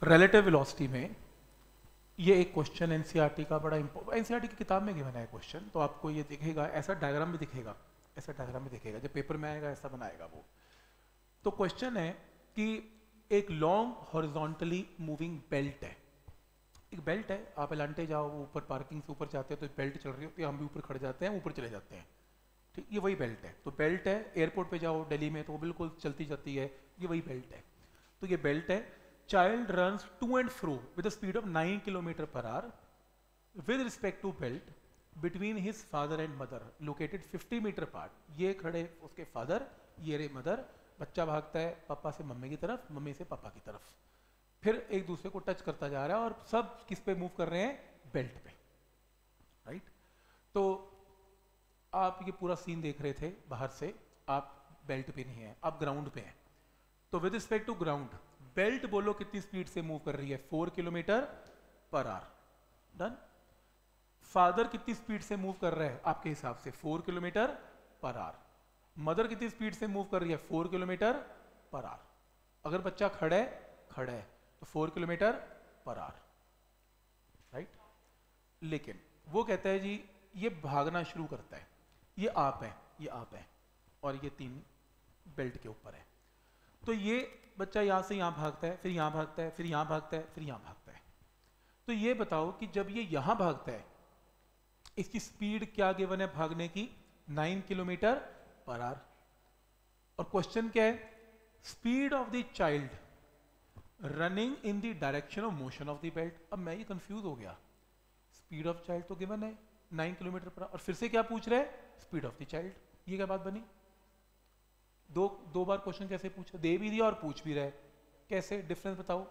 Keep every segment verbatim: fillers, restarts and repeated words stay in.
Relative velocity में ये एक क्वेश्चन एनसीईआरटी का बड़ा इंपॉर्टेंट, एनसीईआरटी की किताब में गिवन है क्वेश्चन, तो आपको ये दिखेगा, ऐसा डायग्राम भी दिखेगा, ऐसा डायग्राम भी दिखेगा, जब पेपर में आएगा ऐसा बनाएगा वो। तो क्वेश्चन है कि एक लॉन्ग हॉरिजॉन्टली मूविंग बेल्ट है, एक बेल्ट है, आप एलांटे जाओ, ऊपर पार्किंग से ऊपर जाते हैं तो बेल्ट चल रही होती है, हम भी ऊपर खड़े जाते हैं, ऊपर चले जाते हैं, ठीक, ये वही बेल्ट है। तो बेल्ट है, एयरपोर्ट पे जाओ दिल्ली में तो वो बिल्कुल चलती जाती है, ये वही बेल्ट है। तो ये बेल्ट है, child runs to and fro with the speed of nine kilometre per hour with respect to belt between his father and mother located fifty metre part. ये खड़े उसके फादर, ये रे मदर, बच्चा भागता है पापा से मम्मी की तरफ, मम्मी से पापा की तरफ, फिर एक दूसरे को टच करता जा रहा है और सब किस पे मूव कर रहे हैं, बेल्ट पे, राइट। तो आप ये पूरा सीन देख रहे थे बाहर से, आप बेल्ट पे नहीं है, आप ग्राउंड पे हैं। तो with respect to ground belt बोलो कितनी स्पीड से मूव कर रही है, four kilometre per hour, done. Father कितनी स्पीड से मूव कर रहा है आपके हिसाब से, four kilometre per hour. Mother कितनी स्पीड से मूव कर रही है, फोर किलोमीटर पर आवर। अगर बच्चा खड़ा है, खड़ा है तो four kilometre per hour, right. लेकिन वो कहता है जी ये भागना शुरू करता है, ये आप है, ये आप है और ये तीन बेल्ट के ऊपर है। तो ये बच्चा यहां से यहां भागता है, फिर यहां भागता है, फिर यहां भागता है, फिर यहां भागता है। तो ये बताओ कि जब ये यहां भागता है, इसकी स्पीड क्या गिवन है भागने की, नाइन किलोमीटर पर आवर। और क्वेश्चन क्या है, speed of the child running in the direction of motion of the belt. अब मैं ये कंफ्यूज हो गया, स्पीड ऑफ चाइल्ड तो गिवन है नाइन किलोमीटर पर आवर, और फिर से क्या पूछ रहे हैं, स्पीड ऑफ द चाइल्ड। ये क्या बात बनी, दो दो बार क्वेश्चन कैसे पूछा, दे भी दिया और पूछ भी रहे, कैसे, डिफरेंस बताओ।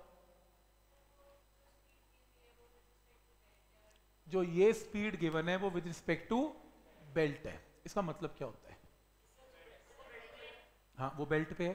जो ये स्पीड गिवन है वो विद रिस्पेक्ट टू बेल्ट है, इसका मतलब क्या होता है, हाँ वो बेल्ट पे है,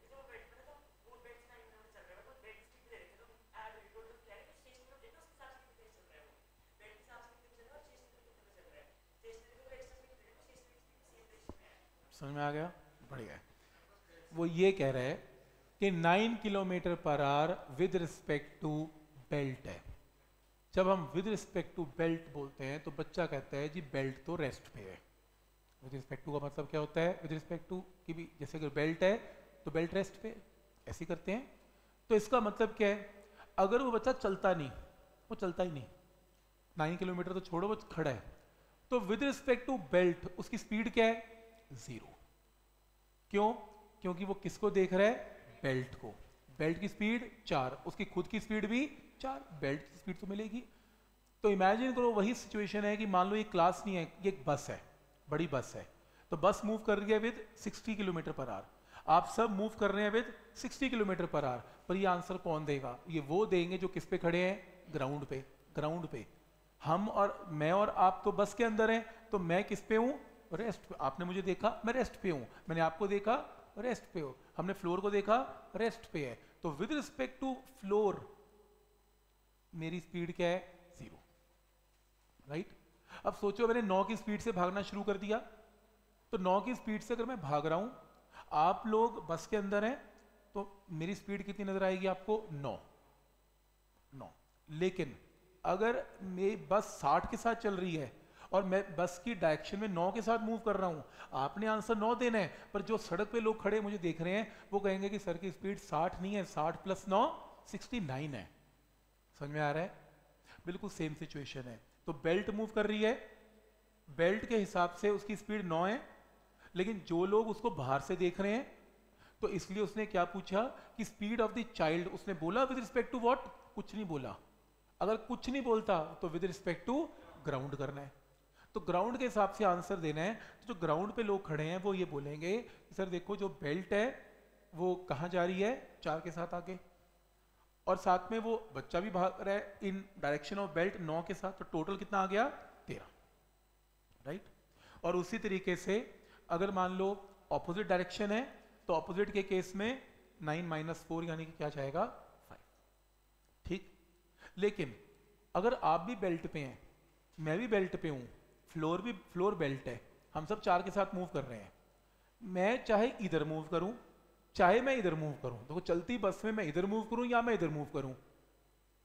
समझ में आ गया, बढ़िया है। वो ये कह रहे हैं कि nine kilometre per hour with respect to belt है। जब हम विद रिस्पेक्ट टू बेल्ट बोलते हैं तो बच्चा कहता है जी बेल्ट तो रेस्ट पे है। विद रिस्पेक्ट टू का मतलब क्या होता है, विद रिस्पेक्ट टू कि भी जैसे अगर बेल्ट है तो बेल्ट रेस्ट पे, ऐसे करते हैं। तो इसका मतलब क्या है, अगर वो बच्चा चलता नहीं, वो चलता ही नहीं, नाइन किलोमीटर तो छोड़ो, वो खड़ा है, तो विद रिस्पेक्ट टू बेल्ट उसकी स्पीड क्या है, जीरो। क्यों, क्योंकि वो किसको देख रहा है, बेल्ट को। बेल्ट की स्पीड चार, उसकी खुद की स्पीड भी चार, बेल्ट की स्पीड तो मिलेगी। तो इमेजिन करो वही सिचुएशन है कि मान लो ये क्लास नहीं है, ये एक बस है, बड़ी बस है, तो बस मूव कर रही है with sixty kilometre per hour, आप सब मूव कर रहे हैं with sixty kilometre per hour, पर ये आंसर कौन देगा, ये वो देंगे जो किस पे खड़े हैं, ग्राउंड पे। ग्राउंड पे हम और मैं और आप तो बस के अंदर हैं, तो मैं किस पे हूं, रेस्ट पे। आपने मुझे देखा, मैं रेस्ट पे हूं, मैंने आपको देखा, रेस्ट पे हो, हमने फ्लोर को देखा, रेस्ट पे है। तो विद रिस्पेक्ट टू फ्लोर मेरी स्पीड क्या है, जीरो, राइट। अब सोचो मैंने नौ की स्पीड से भागना शुरू कर दिया, तो नौ की स्पीड से अगर मैं भाग रहा हूं, आप लोग बस के अंदर हैं, तो मेरी स्पीड कितनी नजर आएगी आपको, नौ, नौ। लेकिन अगर मेरी बस साठ के साथ चल रही है और मैं बस की डायरेक्शन में नौ के साथ मूव कर रहा हूं, आपने आंसर नौ देना है, पर जो सड़क पे लोग खड़े मुझे देख रहे हैं वो कहेंगे कि सर की स्पीड साठ नहीं है, साठ प्लस नौ सिक्सटी नाइन है। समझ में आ रहा है, बिल्कुल सेम सिचुएशन है। तो बेल्ट मूव कर रही है, बेल्ट के हिसाब से उसकी स्पीड नौ है, लेकिन जो लोग उसको बाहर से देख रहे हैं, तो इसलिए उसने क्या पूछा कि स्पीड ऑफ द चाइल्ड, उसने बोला विद रिस्पेक्ट टू व्हाट, कुछ नहीं बोला। अगर कुछ नहीं बोलता तो विद रिस्पेक्ट टू ग्राउंड करना है, तो ग्राउंड के हिसाब से आंसर देना है। तो जो ग्राउंड पे लोग खड़े हैं वो ये बोलेंगे सर देखो जो बेल्ट है वो कहाँ जा रही है, चार के साथ आगे, और साथ में वो बच्चा भी भाग रहा है इन डायरेक्शन ऑफ बेल्ट नौ के साथ, तो टोटल कितना आ गया, तेरह, राइट। और उसी तरीके से अगर मान लो ऑपोजिट डायरेक्शन है, तो ऑपोजिट के केस में नाइन माइनस फोर यानी कि क्या जाएगा, फाइव, ठीक। लेकिन अगर आप भी बेल्ट पे हैं, मैं भी बेल्ट पे हूं, फ्लोर भी फ्लोर बेल्ट है, हम सब चार के साथ मूव कर रहे हैं, मैं चाहे इधर मूव करूं चाहे मैं इधर मूव करूं, देखो चलती बस में मैं इधर मूव करूं या मैं इधर मूव करूं,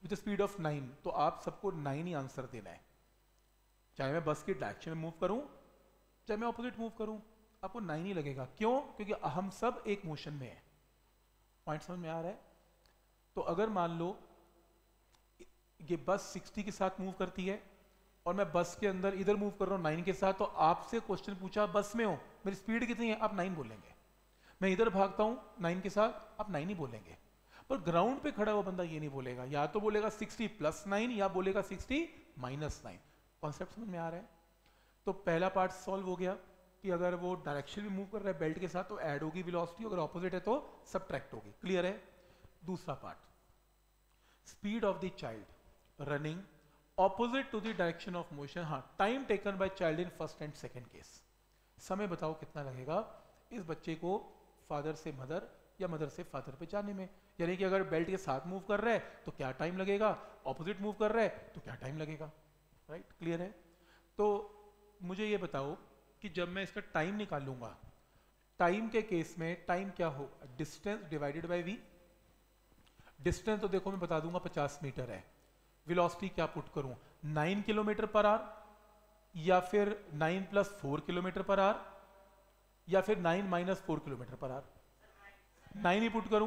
विद स्पीड ऑफ नाइन, तो आप सबको नाइन ही आंसर देना है, चाहे मैं बस की डायरेक्शन में मूव करूं चाहे मैं ऑपोजिट मूव करूं, आपको नाइन ही लगेगा। क्यों? क्योंकि हम सब एक मोशन में हैं। पॉइंट समझ में आ रहा है? तो अगर मान लो ये बस सिक्सटी के साथ मूव करती है और मैं बस के अंदर इधर मूव कर रहा हूँ नाइन के साथ, तो आपसे क्वेश्चन पूछा बस में हो, मेरी स्पीड कितनी है, आप नाइन बोलेंगे। मैं इधर भागता हूँ नाइन के साथ, आप नाइन ही बोलेंगे। पर ग्राउंड पे खड़ा हुआ बंदा ये नहीं बोलेगा, या तो बोलेगा सिक्सटी प्लस नाइन या बोलेगा सिक्सटी माइनस नाइन। कॉन्सेप्ट समझ में आ रहा है? तो पहला पार्ट सॉल्व हो गया कि अगर वो डायरेक्शन में मूव कर रहा है बेल्ट के साथ तो ऐड होगी वेलोसिटी, अगर ऑपोजिट है तो सबट्रैक्ट होगी। क्लियर है? दूसरा part, speed of the child running opposite to the direction of motion. हाँ, time taken by child in first and second case. समय बताओ कितना लगेगा इस बच्चे को फादर से मदर या मदर से फादर पे जाने में। यानी कि अगर बेल्ट के साथ मूव कर रहा है तो क्या टाइम लगेगा, ऑपोजिट मूव कर रहा है तो क्या टाइम लगेगा। राइट? क्लियर है? तो मुझे ये बताओ कि जब मैं इसका टाइम निकालूंगा, टाइम के केस में टाइम क्या हो, distance divided by V. Distance तो देखो मैं बता दूंगा पचास मीटर है। वेलोसिटी क्या पुट करूं, नाइन किलोमीटर पर आवर या फिर nine plus four kilometre per hour या फिर nine minus four kilometre per hour. Nine ही पुट करूं?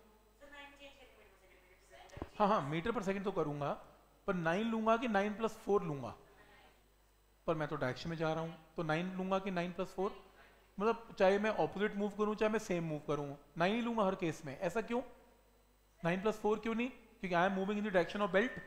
हाँ हाँ, मीटर पर सेकंड तो करूंगा, पर नाइन लूंगा कि नाइन प्लस फोर लूंगा? पर मैं तो डायरेक्शन में जा रहा हूं, तो नाइन लूंगा कि नाइन प्लस फोर? मतलब चाहे मैं ऑपोजिट मूव करूं चाहे मैं सेम मूव करूं, नाइन ही लूंगा हर केस में। ऐसा क्यों? नाइन प्लस फोर क्यों नहीं? क्योंकि I am moving in the direction of belt.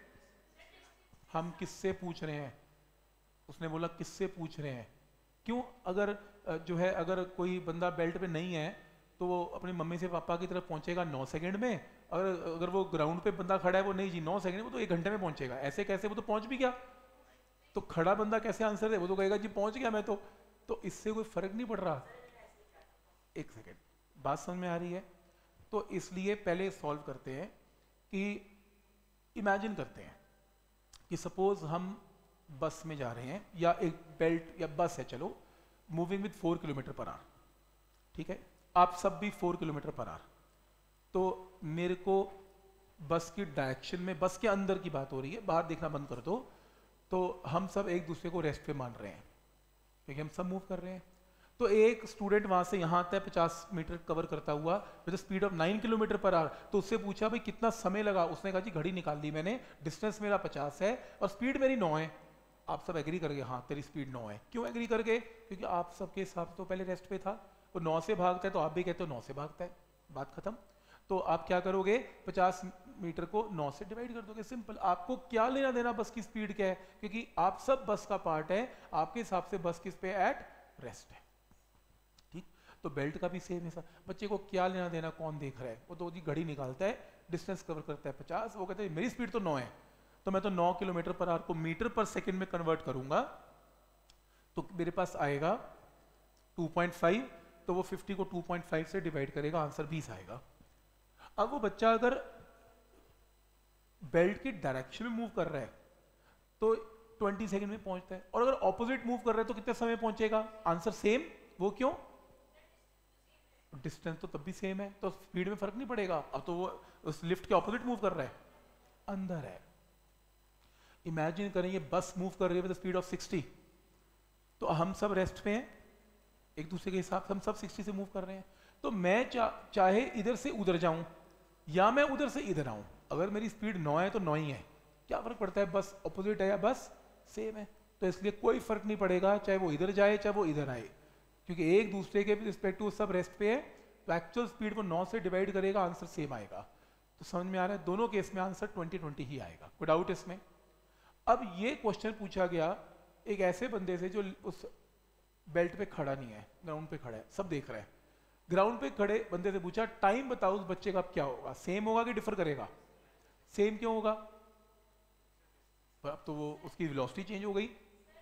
हम किससे पूछ रहे हैं? उसने बोला किससे पूछ रहे हैं। क्यों? अगर जो है अगर कोई बंदा बेल्ट पे नहीं है तो वो अपनी मम्मी से पापा की तरफ पहुंचेगा नौ सेकंड में। अगर अगर वो ग्राउंड पे बंदा खड़ा है, वो नहीं जी नौ सेकंड में, वो तो एक घंटे में पहुंचेगा। ऐसे कैसे? वो तो पहुंच भी गया। तो खड़ा बंदा कैसे आंसर दे? वो तो कहेगा जी पहुंच गया मैं तो। तो इससे कोई फर्क नहीं पड़ रहा। एक सेकेंड, बात समझ में आ रही है? तो इसलिए पहले सॉल्व करते हैं कि इमेजिन करते हैं कि सपोज हम बस में जा रहे हैं या एक बेल्ट या बस है, चलो moving with four kilometre per hour, ठीक है, आप सब भी फोर किलोमीटर पर आवर। तो मेरे को बस की डायरेक्शन में, बस के अंदर की बात हो रही है, बाहर देखना बंद कर दो, तो हम सब एक दूसरे को रेस्ट पे मान रहे हैं क्योंकि हम सब मूव कर रहे हैं। तो एक स्टूडेंट वहां से यहां आता है पचास मीटर कवर करता हुआ with speed of nine kilometre per hour. तो उससे पूछा भाई कितना समय लगा, उसने कहा जी घड़ी निकाल दी मैंने, डिस्टेंस मेरा पचास है और स्पीड मेरी नौ है। आप सब एग्री कर गए, हाँ तेरी स्पीड नौ है। क्यों एग्री कर गए? क्योंकि आप सबके हिसाब से तो पहले रेस्ट पे था, वो नौ से भागता है तो आप भी कहते हो नौ से भागता है, बात खत्म। तो आप क्या करोगे, पचास मीटर को नौ से डिवाइड कर दोगे, सिंपल। आपको क्या लेना देना बस की स्पीड क्या है, क्योंकि आप सब बस का पार्ट है, आपके हिसाब से बस किस पे एट रेस्ट है। ठीक, तो बेल्ट का भी सेम है। बच्चे को क्या लेना देना, कौन देख रहा है, वो तो जी घड़ी निकालता है, डिस्टेंस कवर करता है पचास, वो कहता है मेरी स्पीड तो नौ है, तो मैं तो नौ किलोमीटर पर आवर को मीटर पर सेकंड में कन्वर्ट करूंगा तो मेरे पास आएगा टू पॉइंट फाइव, तो वो फिफ्टी को टू पॉइंट फाइव से डिवाइड करेगा, आंसर बीस आएगा। अब वो बच्चा अगर बेल्ट की डायरेक्शन में मूव कर रहा है तो ट्वेंटी सेकंड में पहुंचता है, और अगर ऑपोजिट मूव कर रहा है तो कितने समय पहुंचेगा, आंसर सेम। वो क्यों? डिस्टेंस तो तब भी सेम है, तो स्पीड में फर्क नहीं पड़ेगा। अब तो वो उस लिफ्ट के ऑपोजिट मूव कर रहा है, अंदर है। इमेजिन करें ये बस मूव कर रही है विद स्पीड ऑफ सिक्सटी, तो हम सब रेस्ट पे हैं, एक दूसरे के हिसाब से हम सब सिक्सटी से मूव कर रहे हैं। तो मैं चा, चाहे इधर से उधर जाऊं या मैं उधर से इधर आऊं, अगर मेरी स्पीड नौ है तो नौ ही है, क्या फर्क पड़ता है, बस ऑपोजिट है या बस सेम है। तो इसलिए कोई फर्क नहीं पड़ेगा चाहे वो इधर जाए चाहे वो इधर आए, क्योंकि एक दूसरे के रिस्पेक्ट टू सब रेस्ट पे है, तो एक्चुअल स्पीड को नौ से डिवाइड करेगा, आंसर सेम आएगा। तो समझ में आ रहा है, दोनों केस में आंसर ट्वेंटी ट्वेंटी ही आएगा, कोई डाउट इसमें? अब ये क्वेश्चन पूछा गया एक ऐसे बंदे से जो उस बेल्ट पे खड़ा नहीं है, ग्राउंड पे खड़ा है, सब देख रहा है। ग्राउंड पे खड़े बंदे से पूछा टाइम बताओ उस बच्चे का क्या होगा, सेम होगा कि डिफर करेगा? सेम क्यों होगा? पर अब तो वो उसकी वेलोसिटी चेंज हो गई।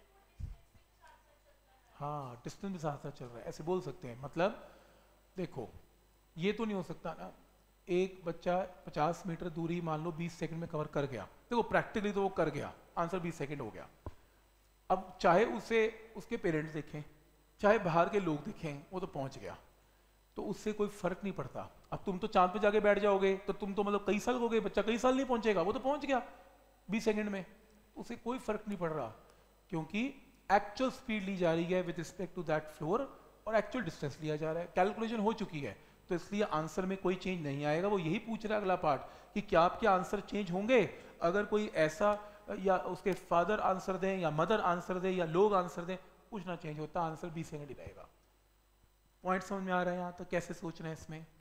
हाँ, डिस्टेंस भी साथ साथ चल रहा है, ऐसे बोल सकते हैं। मतलब देखो ये तो नहीं हो सकता ना, एक बच्चा पचास मीटर दूरी मान लो बीस सेकंड में कवर कर गया, देखो प्रैक्टिकली तो वो कर गया, आंसर बीस सेकंड हो गया। अब चाहे उसे उसके पेरेंट्स देखें चाहे बाहर के लोग देखें, वो तो पहुंच गया। तो उससे कोई फर्क नहीं पड़ता। अब तुम तो चांद पे जाके बैठ जाओगे तो तुम तो मतलब कई साल हो गए, बच्चा कई साल नहीं पहुंचेगा, वो तो पहुंच गया बीस सेकंड में, उसे कोई फर्क नहीं पड़ रहा, क्योंकि एक्चुअल स्पीड ली जा रही है with respect to that floor और एक्चुअल डिस्टेंस लिया जा रहा है, कैलकुलेशन हो चुकी है, तो इसलिए आंसर में कोई चेंज नहीं आएगा। वो यही पूछ रहा है अगला पार्ट कि क्या आपके आंसर चेंज होंगे अगर कोई ऐसा या उसके फादर आंसर दें या मदर आंसर दें या लोग आंसर दें, कुछ ना चेंज होता, आंसर बीस सेकंड ही रहेगा। पॉइंट समझ में आ रहा है यहाँ तक, कैसे सोच रहे हैं इसमें?